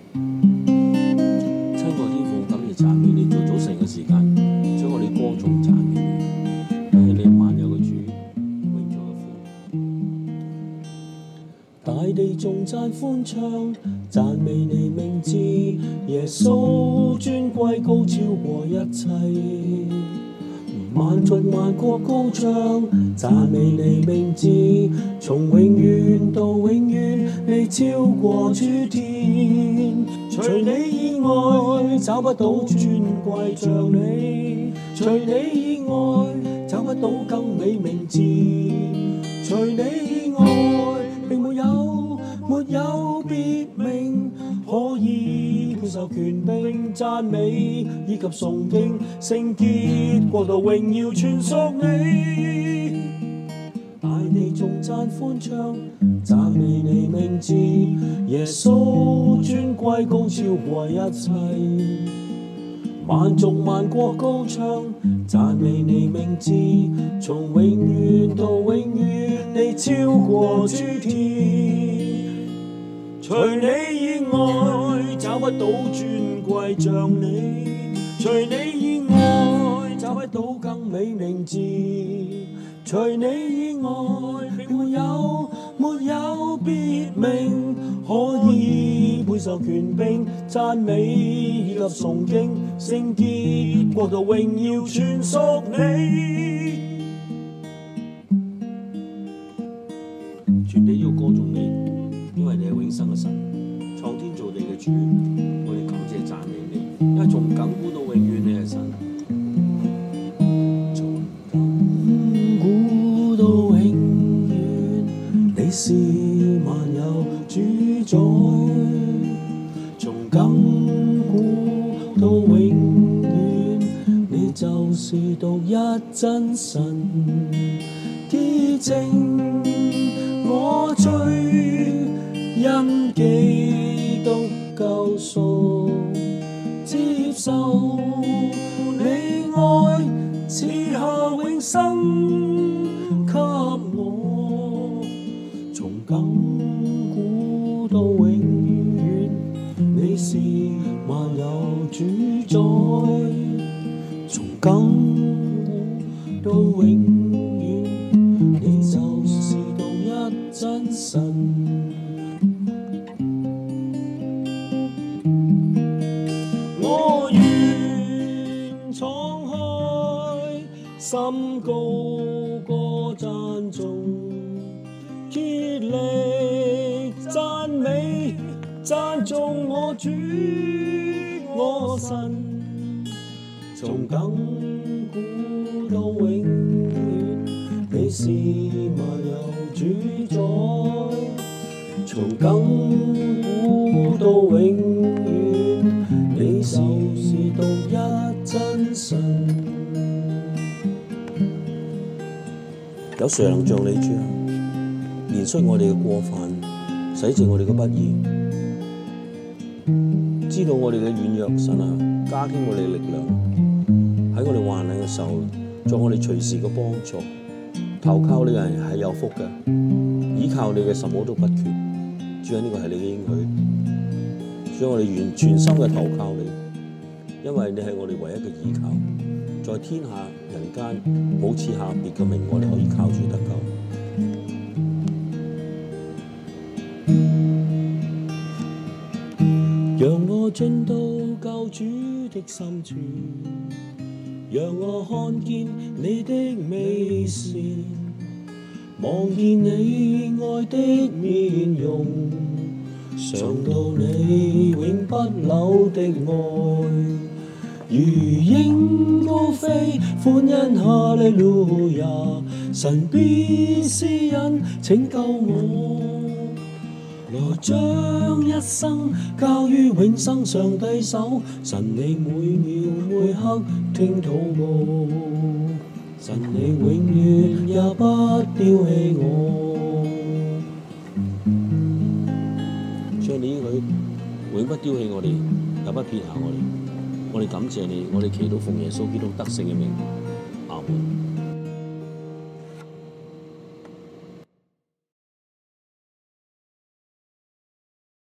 親愛天父，感謝讚美你，做早晨嘅時間，將我哋歌頌讚美你，因為你係萬有嘅主，永在嘅父。大地頌讚歡唱，讚美你名字，耶穌尊貴高超過一切。萬族萬國高唱，讚美你名字，從永遠到永遠，你超過諸天。除你以外，找不到尊貴像你；除你以外，找不到更美名字；除你以外，並沒有別名可以配受權柄讚美以及崇敬，聖潔國度榮耀全屬你。大地頌讚歡唱，讚美你名字，耶穌尊貴高超過一切。萬族萬國高唱，讚美你名字，從永遠到永遠，你超過諸天。除你以外，找不到尊貴像你；除你以外，找不到更美名字；除你以外，並沒有別名可以配受權柄讚美以及崇敬，聖潔國度榮耀全屬你。全地要歌頌你，因為你係永生嘅神，創天造地嘅主，我哋感謝讚美你，因為從亙古到永遠你係神。從亙古到永遠，你是萬有主宰；從亙古到永遠，你就是獨一真神，潔淨我罪，因基督救贖，接受你愛，賜下永生給我。從亙古到永遠，你是萬有主宰；從亙古到永遠，你就是獨一真神。我願敞開心，高歌讚頌，竭力讚美讚頌我主我神。從亙古到永遠，你是萬有主宰；從亙古到永遠，你就是獨一真神。有誰能像你主啊？憐恤我哋嘅過犯，洗淨我哋嘅不義，知道我哋嘅軟弱，神啊，加添我哋嘅力量，喺我哋患難嘅時候，作我哋隨時嘅幫助。投靠你嘅人係有福嘅，依靠你嘅什麼都不缺。主啊，呢個係你嘅應許，主啊，我哋完全心嘅投靠你，因為你係我哋唯一嘅依靠。在天下人間冇賜下別嘅名，我哋可以靠住得救。讓我進到救主的深處，讓我看見你的美善，望見你愛的面容，嘗到你永不朽的愛。如鷹高飛，歡欣哈利路亞，神必施恩拯救我。來將一生交於永生上帝手，神你每秒每刻聽禱告，神你永遠也不丟棄我。將你應許永不丟棄我哋，也不撇下我哋。我哋感謝你，我哋祈禱奉耶穌基督得勝嘅名，阿門。